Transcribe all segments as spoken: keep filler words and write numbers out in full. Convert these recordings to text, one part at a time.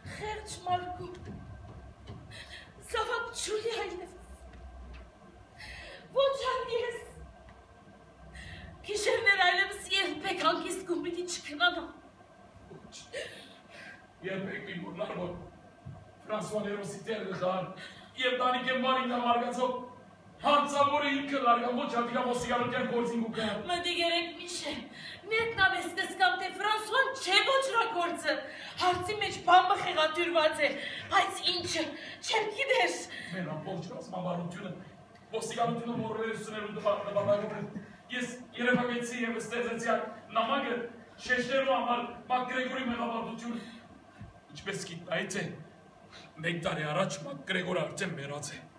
Խեղճ Մարգո, զավակ ջուրի հայրս, ոչ ան ես, գիշերներ այլևս երբեք հանգիստ գումրիդի չքնանամ։ Երբեք մի մուրնար որ Ֆրանսուան երոսի տերը դան և դանիք եմ մարինգա մարգացով հանցավորը ինքը լարգան ոչ հատիկա ոսիգարության գործին գուկան։ Մդի գերեք միշե, ներտնավ ես կսկամ թե Ֆրանսուան չէ ոչ ռակործը, հարցի մեջ բամբը խեղատյուրված է, բայց ինչը, չեմ գիտես։ Մեր ամբողջ ռազմավարությունը, ոսիգարությունը մորվերուսուներու դվարդավարում են, ես երևակեցի և ստեղծեցի այդ նամակը շեշտերու համար Մակգրեգորի մեղավարդությունը, ինչպես գիտնայից է, մեկ տարի առաջ Մակգրեգորը արդեն մեռած է։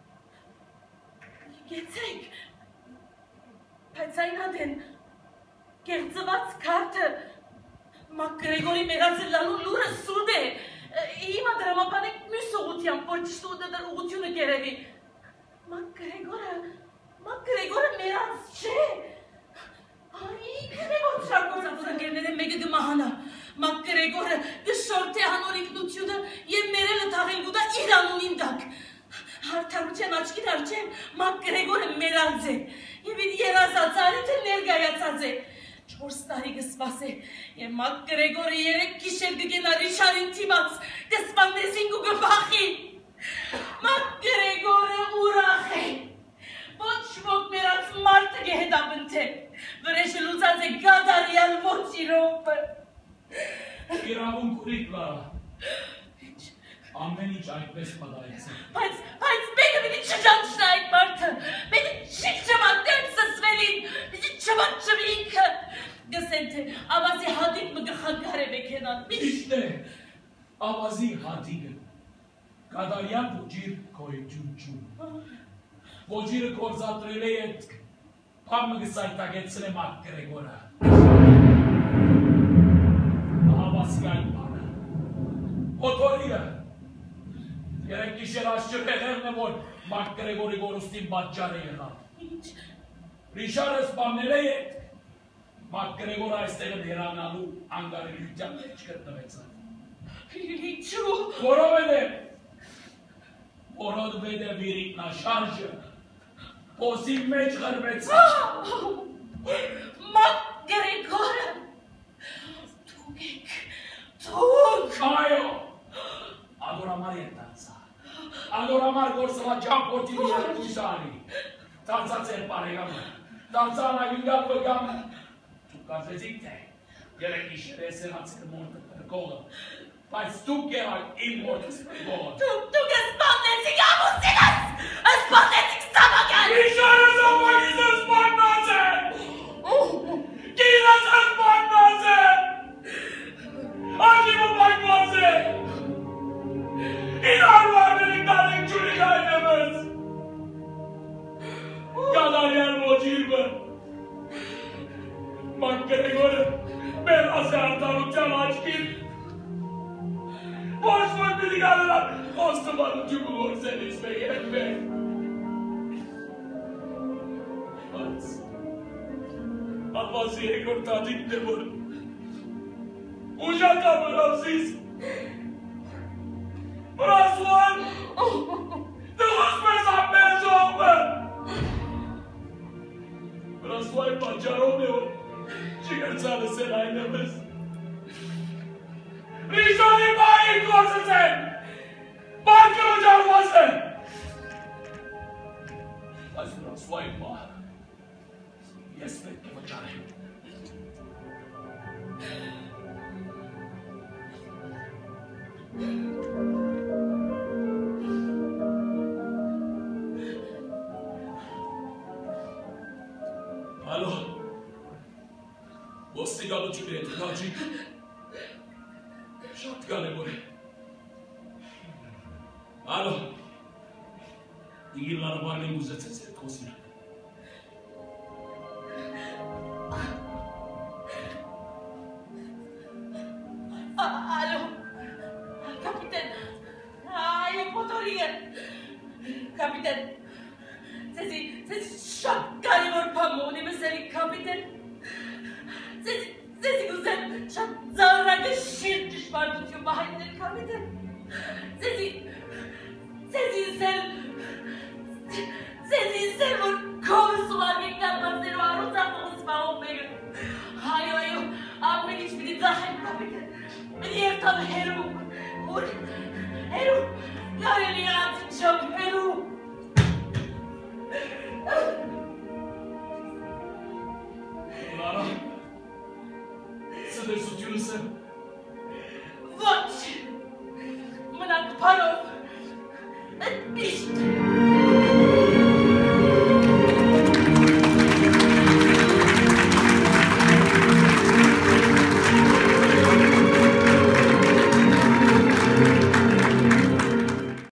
Գեցեք, բայց այն ադեն, կեղծված քարտը, Մակգրեգորի մեղածը լալու լուրը սուդ է, հիմա դրամապանեք մյուս ուղությամբ, որ ճիշտ ուղությունը կերևի։ Մակգրեգորը, Մակգրեգորը մեռած չէ, ինքն է ոչ ռակործը մեկը գմահանա, Մակգրեգորը գշորդ է հանոր ինքնությունը և մերելը թաղենգու դա իր անունին դակ։ Հարդարության աչքին արջեն Մակգրեգորը մերած է և իր երազածարը թե ներգայացած է։ Չորս տարի գսպաս է և Մակգրեգորը երեք գիշեր գգենա Ռիշարին թիմաց գսպաննեսին ու գվախի։ Մակգրեգորը ուրախ է, ոչ ոք մերած մարդը գեհետապնթ է, վրեշը լուծած է գադարյալ ոչ իրոպը։ Իրավունք ուրիք Լարա, ամեն ինչ այդպես մտայեց է։ Բայց, բայց մեկը միտի չջանչն է այդ մարդը, մեկը չի չմատներ սսվելին, միտի չմատչվի ինքը։ Գսեն թե ավազի հատիկ մը գխանգար է մեքենան, միշտ է, ավազի հատիկը, կադարյան ոջիր կոյջուն ճուն։ Ոջիրը կորզատրել է ետ, պամը գսայտագեցն է Մակգրեգորը։ Ավազի այդ բանը, հոտորիը, երեք գիշեր աշճրեղերն է, որ Մակգրեգորի գորուստին բատճար է եղավ։ Ինչ։ Ռիշարը սպաննել է ետ, Մակգրեգորը այստեղը դերանալու անգարելության մեջ գտնվեցավ։ Ինչու։ Որով է, որով է վիրիտնաշարժը, Ոսի մեջ ғրվեցավ։ Մակգրեգորը, թուկ եք, թուկ։ Այո, ադորամար ետ դարձա, ադորամար գործվա ճամպոտի երկու սարի, դարձած էր պարեգամը, դարձա անագինգալ վգամը, դուք կազմեցիք թե, երեք իշեր է սենացիքը մորդը կրկողը, բայց դուք եղակ իմ մորդս կրկողը։ Դուք սպանեցիք ամուսինս, սպանեցիք սամագան։ Իշարը սամագիզը սպաննած է, կինս սպաննած է, աջիմը պայնված է, իրար վարդերի տարեք չունի գայնեմս, կադարյան ոջիրվը, Մակգրեգորը մերաս է արտարության աչքին, ոչ որ պիտի գալենան ոստվանությունը որսելիս մեկ եկվեք։ Բայց, ավազի եկոր տատիկն է որ, ուժակա մրավսիս, Ֆրանսուան, դղոս մեզ ամեզով է, Ֆրանսուայի պատճարով է որ, չգրցալս են այն էմես, Ռիշանի բայի կործս են, բարկը ուջարված են, այս Ֆրանսուայի բար, ես պետք է վճարեմ։ Ալո, ոստիգալություն է թղաջիկ, շատ կարևոր է։ Ալո, դիգիր Լարա բարին ուզեցեց հետ խոսին։ Ալո, կապիտեն, այո պոտորիը, կապիտեն, ձեզի, ձեզի շատ կարևոր բան ունի մսերի կապիտեն, ձեզի, ձեզի գուզեմ շատ ծառագը շիր ճշմարտություն behind coming. Sezi, Sezi sel, Sezi sel or come swaging kalma sel waru ta musma omega. Hayo hayo, आप मेरी स्पिरिट जाहिर coming. मेरी एक तब हेरू, और हेरू, यारे लिया आज जब हेरू. Lara, să te suciulse.